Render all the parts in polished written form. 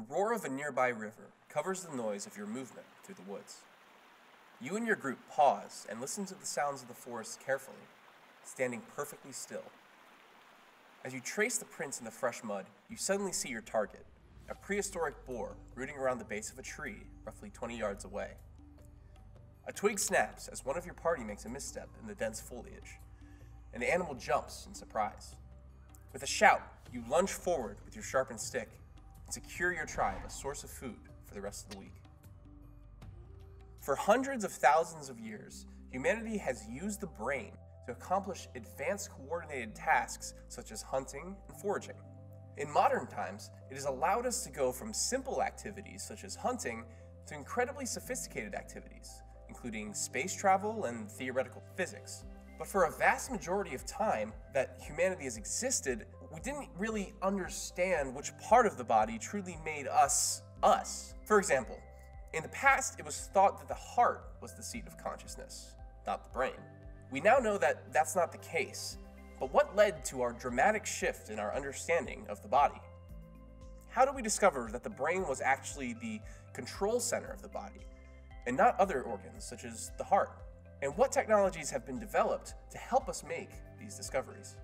roar of a nearby river covers the noise of your movement through the woods. You and your group pause and listen to the sounds of the forest carefully, standing perfectly still. As you trace the prints in the fresh mud, you suddenly see your target, a prehistoric boar rooting around the base of a tree roughly 20 yards away. A twig snaps as one of your party makes a misstep in the dense foliage, and the animal jumps in surprise. With a shout, you lunge forward with your sharpened stick and secure your tribe a source of food for the rest of the week. For hundreds of thousands of years, humanity has used the brain to accomplish advanced coordinated tasks such as hunting and foraging. In modern times, it has allowed us to go from simple activities such as hunting to incredibly sophisticated activities, including space travel and theoretical physics. But for a vast majority of time that humanity has existed, we didn't really understand which part of the body truly made us, us. For example, in the past, it was thought that the heart was the seat of consciousness, not the brain. We now know that that's not the case, but what led to our dramatic shift in our understanding of the body? How did we discover that the brain was actually the control center of the body, and not other organs such as the heart? And what technologies have been developed to help us make these discoveries?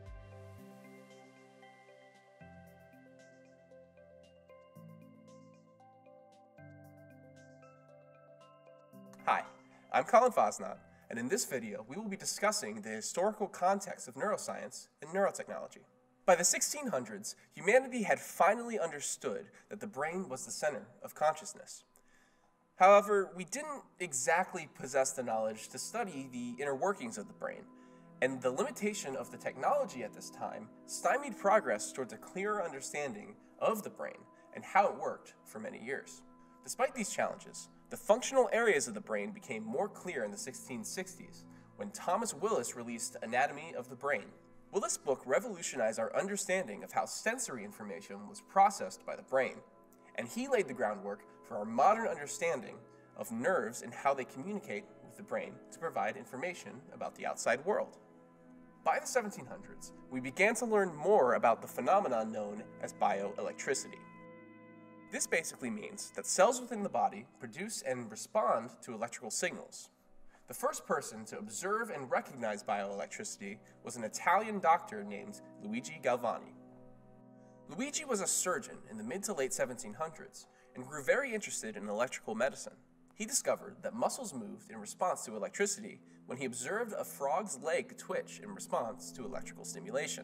Hi, I'm Colin, and in this video we will be discussing the historical context of neuroscience and neurotechnology. By the 1600s, humanity had finally understood that the brain was the center of consciousness. However, we didn't exactly possess the knowledge to study the inner workings of the brain, and the limitation of the technology at this time stymied progress towards a clearer understanding of the brain and how it worked for many years. Despite these challenges, the functional areas of the brain became more clear in the 1660s when Thomas Willis released Anatomy of the Brain. Willis' book revolutionized our understanding of how sensory information was processed by the brain, and he laid the groundwork for our modern understanding of nerves and how they communicate with the brain to provide information about the outside world. By the 1700s, we began to learn more about the phenomenon known as bioelectricity. This basically means that cells within the body produce and respond to electrical signals. The first person to observe and recognize bioelectricity was an Italian doctor named Luigi Galvani. Luigi was a surgeon in the mid to late 1700s and grew very interested in electrical medicine. He discovered that muscles moved in response to electricity when he observed a frog's leg twitch in response to electrical stimulation.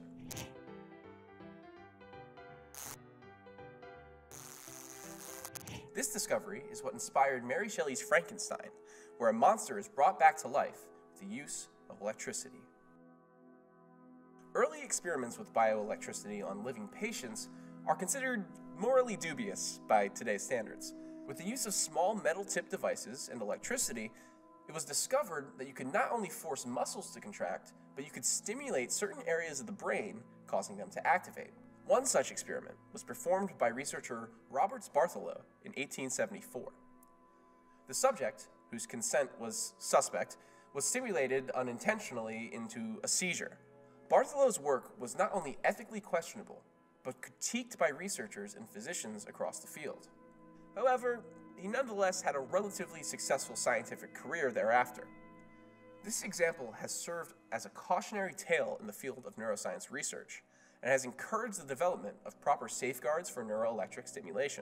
This discovery is what inspired Mary Shelley's Frankenstein, where a monster is brought back to life with the use of electricity. Early experiments with bioelectricity on living patients are considered morally dubious by today's standards. With the use of small metal-tipped devices and electricity, it was discovered that you could not only force muscles to contract, but you could stimulate certain areas of the brain, causing them to activate. One such experiment was performed by researcher Robert Bartholow in 1874. The subject, whose consent was suspect, was stimulated unintentionally into a seizure. Bartholow's work was not only ethically questionable, but critiqued by researchers and physicians across the field. However, he nonetheless had a relatively successful scientific career thereafter. This example has served as a cautionary tale in the field of neuroscience research, and has encouraged the development of proper safeguards for neuroelectric stimulation.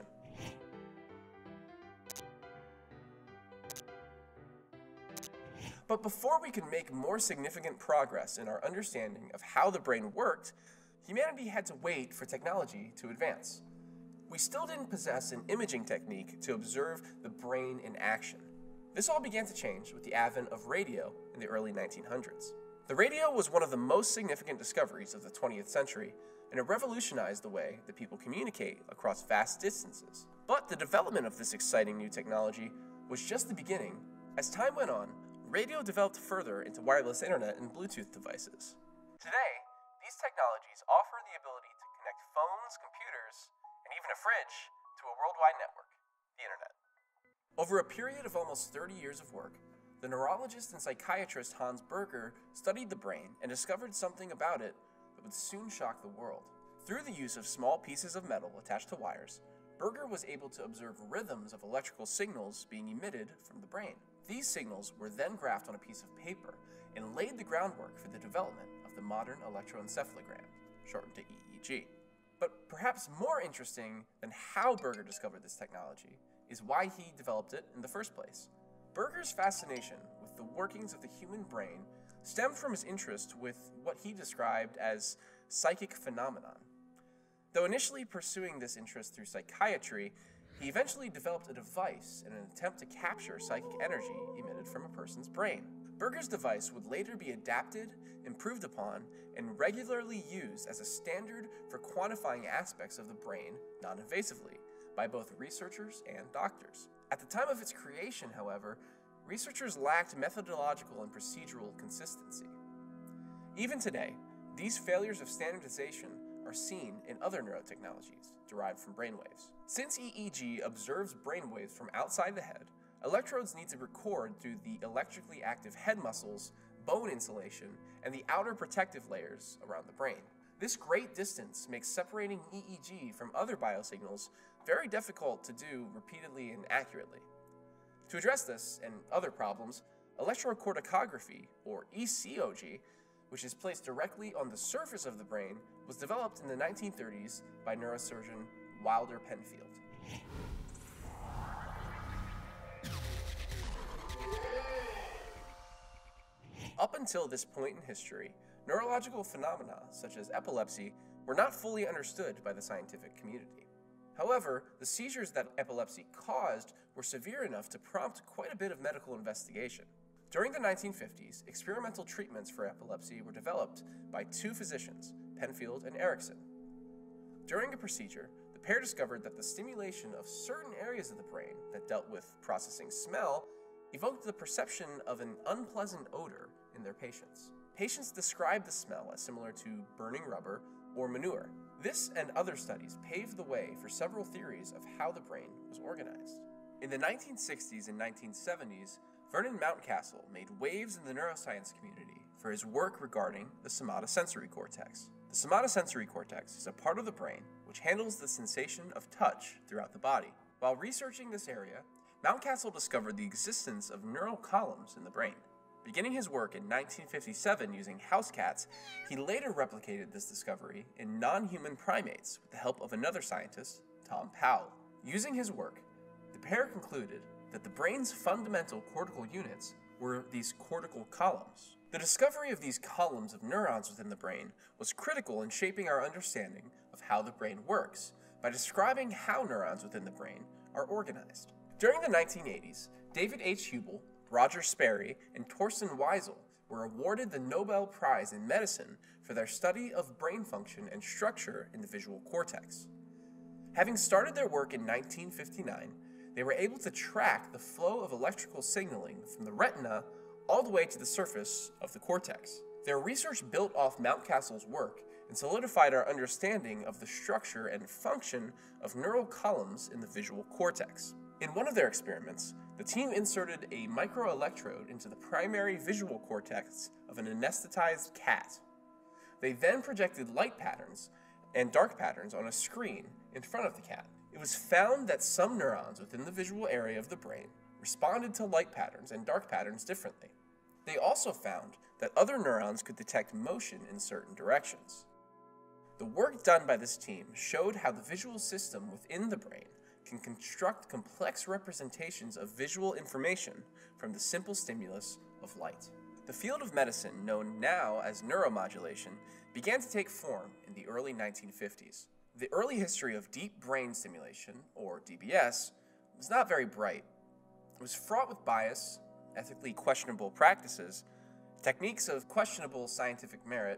But before we could make more significant progress in our understanding of how the brain worked, humanity had to wait for technology to advance. We still didn't possess an imaging technique to observe the brain in action. This all began to change with the advent of radio in the early 1900s. The radio was one of the most significant discoveries of the 20th century, and it revolutionized the way that people communicate across vast distances. But the development of this exciting new technology was just the beginning. As time went on, radio developed further into wireless internet and Bluetooth devices. Today, these technologies offer the ability to connect phones, computers, and even a fridge to a worldwide network, the internet. Over a period of almost 30 years of work, the neurologist and psychiatrist Hans Berger studied the brain and discovered something about it that would soon shock the world. Through the use of small pieces of metal attached to wires, Berger was able to observe rhythms of electrical signals being emitted from the brain. These signals were then graphed on a piece of paper and laid the groundwork for the development of the modern electroencephalogram, shortened to EEG. But perhaps more interesting than how Berger discovered this technology is why he developed it in the first place. Berger's fascination with the workings of the human brain stemmed from his interest with what he described as psychic phenomenon. Though initially pursuing this interest through psychiatry, he eventually developed a device in an attempt to capture psychic energy emitted from a person's brain. Berger's device would later be adapted, improved upon, and regularly used as a standard for quantifying aspects of the brain non-invasively by both researchers and doctors. At the time of its creation, however, researchers lacked methodological and procedural consistency. Even today, these failures of standardization are seen in other neurotechnologies derived from brainwaves. Since EEG observes brainwaves from outside the head, electrodes need to record through the electrically active head muscles, bone insulation, and the outer protective layers around the brain. This great distance makes separating EEG from other biosignals very difficult to do repeatedly and accurately. To address this and other problems, Electrocorticography, or ECOG, which is placed directly on the surface of the brain, was developed in the 1930s by neurosurgeon Wilder Penfield. Up until this point in history, neurological phenomena such as epilepsy were not fully understood by the scientific community. However, the seizures that epilepsy caused were severe enough to prompt quite a bit of medical investigation. During the 1950s, experimental treatments for epilepsy were developed by two physicians, Penfield and Erickson. During a procedure, the pair discovered that the stimulation of certain areas of the brain that dealt with processing smell evoked the perception of an unpleasant odor in their patients. Patients described the smell as similar to burning rubber or manure. This and other studies paved the way for several theories of how the brain was organized. In the 1960s and 1970s, Vernon Mountcastle made waves in the neuroscience community for his work regarding the somatosensory cortex. The somatosensory cortex is a part of the brain which handles the sensation of touch throughout the body. While researching this area, Mountcastle discovered the existence of neural columns in the brain. Beginning his work in 1957 using house cats, he later replicated this discovery in non-human primates with the help of another scientist, Tom Powell. Using his work, the pair concluded that the brain's fundamental cortical units were these cortical columns. The discovery of these columns of neurons within the brain was critical in shaping our understanding of how the brain works by describing how neurons within the brain are organized. During the 1980s, David H. Hubel, Roger Sperry, and Torsten Wiesel were awarded the Nobel Prize in Medicine for their study of brain function and structure in the visual cortex. Having started their work in 1959, they were able to track the flow of electrical signaling from the retina all the way to the surface of the cortex. Their research built off Mountcastle's work and solidified our understanding of the structure and function of neural columns in the visual cortex. In one of their experiments, the team inserted a microelectrode into the primary visual cortex of an anesthetized cat. They then projected light patterns and dark patterns on a screen in front of the cat. It was found that some neurons within the visual area of the brain responded to light patterns and dark patterns differently. They also found that other neurons could detect motion in certain directions. The work done by this team showed how the visual system within the brain can construct complex representations of visual information from the simple stimulus of light. The field of medicine, known now as neuromodulation, began to take form in the early 1950s. The early history of deep brain stimulation, or DBS, was not very bright. It was fraught with bias, ethically questionable practices, techniques of questionable scientific merit,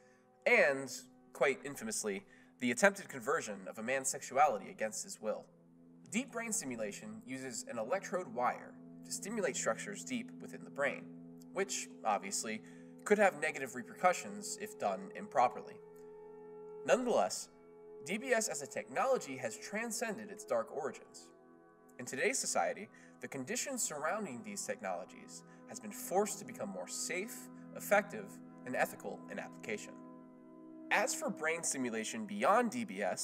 and, quite infamously, the attempted conversion of a man's sexuality against his will. Deep brain stimulation uses an electrode wire to stimulate structures deep within the brain, which, obviously, could have negative repercussions if done improperly. Nonetheless, DBS as a technology has transcended its dark origins. In today's society, the conditions surrounding these technologies has been forced to become more safe, effective, and ethical in application. As for brain stimulation beyond DBS,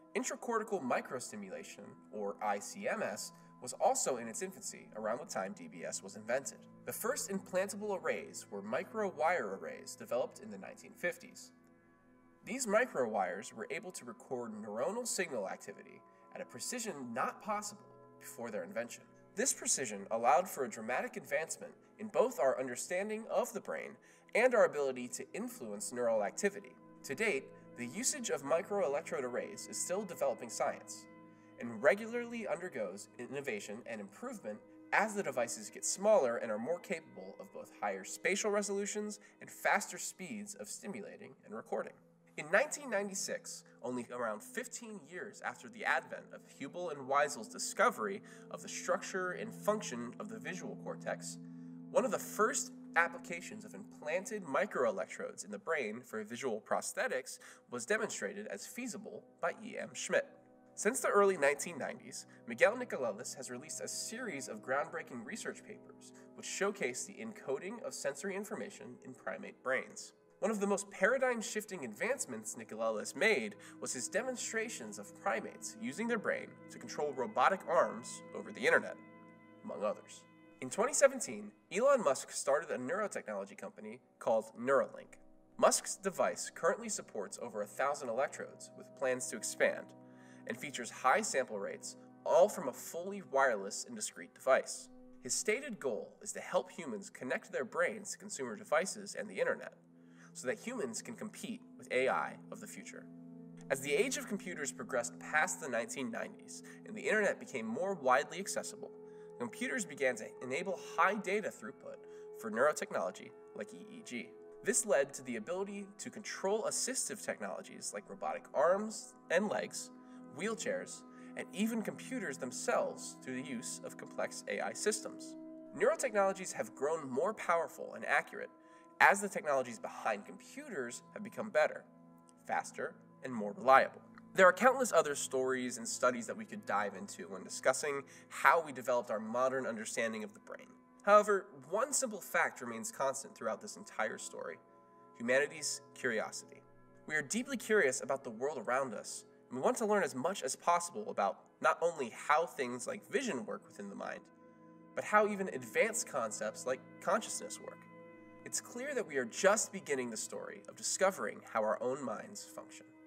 Intracortical microstimulation, or ICMS, was also in its infancy around the time DBS was invented. The first implantable arrays were microwire arrays developed in the 1950s. These microwires were able to record neuronal signal activity at a precision not possible before their invention. This precision allowed for a dramatic advancement in both our understanding of the brain and our ability to influence neural activity. To date, the usage of microelectrode arrays is still developing science and regularly undergoes innovation and improvement as the devices get smaller and are more capable of both higher spatial resolutions and faster speeds of stimulating and recording. In 1996, only around 15 years after the advent of Hubel and Weisel's discovery of the structure and function of the visual cortex, one of the first applications of implanted microelectrodes in the brain for visual prosthetics was demonstrated as feasible by E.M. Schmidt. Since the early 1990s, Miguel Nicolelis has released a series of groundbreaking research papers which showcase the encoding of sensory information in primate brains. One of the most paradigm-shifting advancements Nicolelis made was his demonstrations of primates using their brain to control robotic arms over the internet, among others. In 2017, Elon Musk started a neurotechnology company called Neuralink. Musk's device currently supports over 1,000 electrodes with plans to expand, and features high sample rates, all from a fully wireless and discrete device. His stated goal is to help humans connect their brains to consumer devices and the internet, so that humans can compete with AI of the future. As the age of computers progressed past the 1990s and the internet became more widely accessible, computers began to enable high data throughput for neurotechnology like EEG. This led to the ability to control assistive technologies like robotic arms and legs, wheelchairs, and even computers themselves through the use of complex AI systems. Neurotechnologies have grown more powerful and accurate as the technologies behind computers have become better, faster, and more reliable. There are countless other stories and studies that we could dive into when discussing how we developed our modern understanding of the brain. However, one simple fact remains constant throughout this entire story: humanity's curiosity. We are deeply curious about the world around us, and we want to learn as much as possible about not only how things like vision work within the mind, but how even advanced concepts like consciousness work. It's clear that we are just beginning the story of discovering how our own minds function.